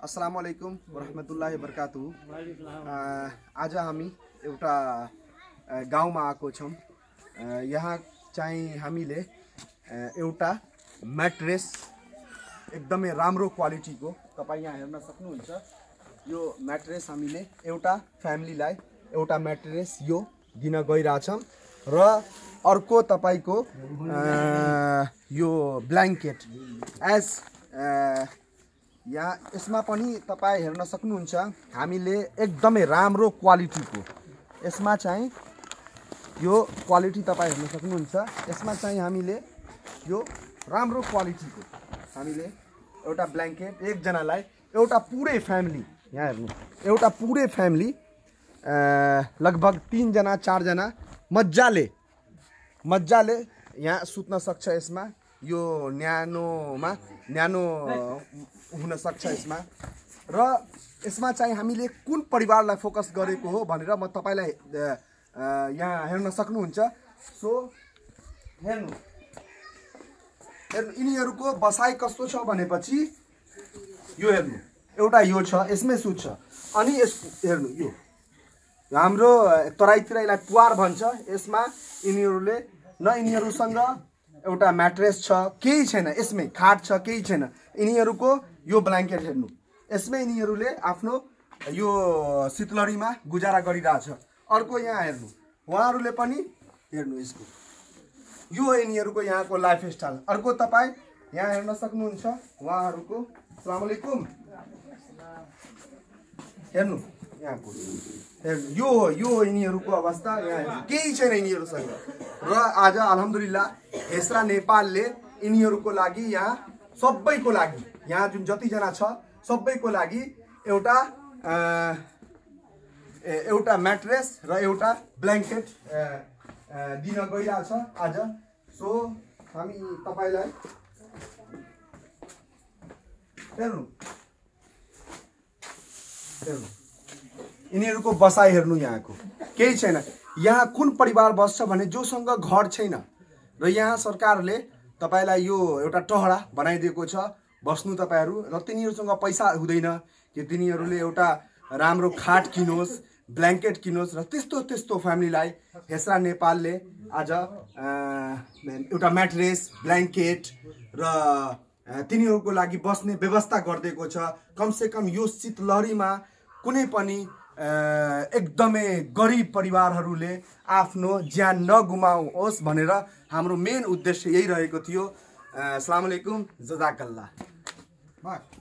अस्सलामुअलैकुम वरहमतुल्लाहि वबरकातुहू। आज हामी एउटा गाउँमा आएको छौँ। यहाँ चाहिँ हामीले एउटा म्याट्रेस एकदमै राम्रो क्वालिटीको तपाईँ यहाँ हेर्न सक्नुहुन्छ। यो म्याट्रेस हामीले एउटा फ्यामिलीलाई एउटा म्याट्रेस यो दिन गइरहेछौँ र अर्को तपाईको यो ब्ल्याङ्केट एज यहाँ यसमा पनि तपाईँ हेर्न सक्नुहुन्छ। हामीले एकदमै राम्रो क्वालिटीको यसमा चाहिँ यो क्वालिटी तपाईँ हेर्न सक्नुहुन्छ। यसमा चाहिँ हामीले यो राम्रो क्वालिटीको हामीले एउटा ब्ल्याङ्केट एकजनालाई एउटा पुरै फ्यामिली यहाँ हेर्नु एउटा पुरै फ्यामिली लगभग 3 जना 4 जना मजाले यहाँ सुत्न सक्छ। यसमा यो न्यानो हुन सक्छ यसमा। र यसमा चाहिँ हामीले कुन परिवारलाई फोकस गरेको हो भनेर म तपाईलाई यहाँ हेर्न सक्नुहुन्छ। सो हेर्नु यिनीहरूको बसाइ कस्तो छ भनेपछि यो हेर्नु एउटा यो छ यसमै सुत्छ। अनि हेर्नु यो हाम्रो तराईतिर यसलाई पुवार भन्छ। यसमा यिनीहरूले न यिनीहरूसँग एउटा म्याट्रेस छ केही छैन, यसमै खाट छ केही छैन। यिनीहरूको यो ब्ल्याङ्केट हेर्नु यसमै यिनीहरूले आफ्नो यो शीतलहरीमा गुजारा गरिरहेछ। अर्को यहाँ हेर्नु उहाँहरूले पनि हेर्नु यसको यो यिनीहरूको यहाँको लाइफस्टाइल। अर्को तपाईँ यहाँ हेर्न सक्नुहुन्छ उहाँहरूको अस्सलाम वालेकुम। हेर्नु यहाँको हेर्नु यो हो यिनीहरूको अवस्था। यहाँ केही छैन यिनीहरूसँग। र आज अल्हम्दुलिल्लाह हेसरा नेपालले यिनीहरूको लागि यहाँ सबैको लागि यहाँ जुन जतिजना छ सबैको लागि एउटा म्याट्रेस र एउटा ब्ल्याङ्केट दिन गइरहेछ आज। सो हामी तपाईलाई हेर्नु यिनीहरूको बसाइ हेर्नु यहाँको केही छैन। यहाँ कुन परिवार बस्छ भने जोसँग घर छैन र यहाँ सरकारले तपाईलाई यो एउटा टहरा बनाइदिएको छ बस्नु तपाईहरु। र तिनीहरूसँग पैसा हुँदैन कि तिनीहरूले एउटा राम्रो खाट किनोस् ब्ल्याङ्केट किनोस्। र त्यस्तो फ्यामिलीलाई हेसरा नेपालले आज एउटा म्याट्रेस ब्ल्याङ्केट र तिनीहरूको लागि बस्ने व्यवस्था गरिदिएको छ। कमसेकम यो शीतलहरीमा कुनै पनि एकदमै गरिब परिवारहरूले आफ्नो ज्यान नगुमाओस् भनेर हाम्रो मेन उद्देश्य यही रहेको थियो। अस्सलाम वालेकुम, जजाकल्लाह।